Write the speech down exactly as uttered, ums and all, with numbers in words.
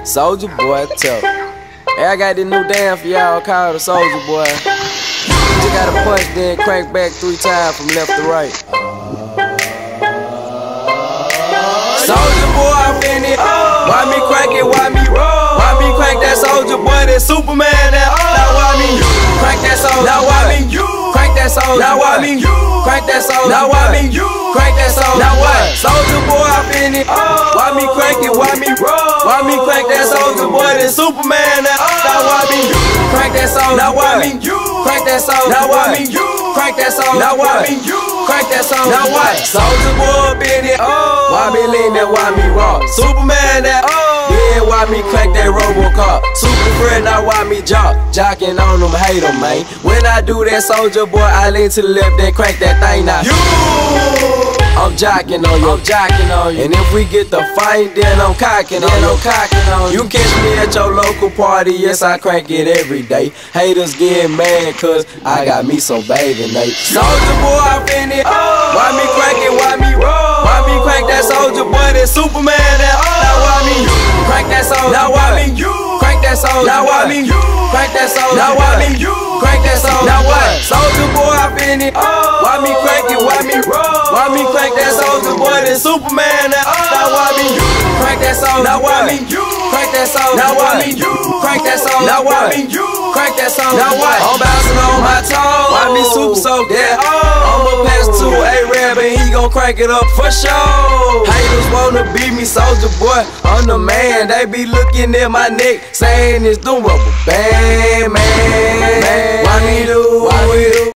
Soulja Boy tough. Hey, I got this new dance for y'all called the Soulja Boy. You just gotta punch, then crank back three times from left to right. Soulja Boy, I'm in it. Why me crank it? Why me roll? Why me crank that Soulja Boy? That Superman? That now why me crank that Soulja? Now why me crank that Soulja? Now why me crank that Soulja? Now why me crank that Soulja? Now what? Soulja Boy, I'm in it. Why me crank it? Why me roll? Why me crank that Soulja Boy? That Superman? That now why me crank that Soulja? Now why me crank that Soulja? Now why me crank that Soulja? Now why me crank that Soulja? Now what? Soulja Boy, I'm in it. Why me lean that? Why me rock? Superman? That yeah, why me crank that Robocop? Super friend, now why me jock? Jocking on them, hate them, man. When I do that, Soulja Boy, I lean to the left, then crank that thing now. You, I'm jocking on you, I'm jocking on you. And if we get the fight, then I'm cocking on you, I'm cocking on you. You catch me at your local party, yes, I crank it every day. Haters get mad, cause I got me some bathing Nate. Soulja Boy, I'm in it. Why me crank it? Why me roll? Why me crank that Soulja Boy? That Superman? That now why me crank that Soulja? Now why me crank that Soulja? Now why me crank that Soulja? Now why me crank that Soulja? Now what? Soulja Boy, I'm in it. Why me crank it? Why me roll? Why me crank that Soulja Boy? That Superman? That now why me crank that Soulja? Now why me crank that Soulja? Now why me crank that Soulja? Now why me crank that Soulja? Now what? I'm bouncing on my toes. Why me super so that? I'ma pass to A-Rab and he gon' crank it up for sure. Haters wanna beat me, Soulja Boy, I'm the man. They be looking at my neck, saying it's the rubber band, man. Why me do? Why we do?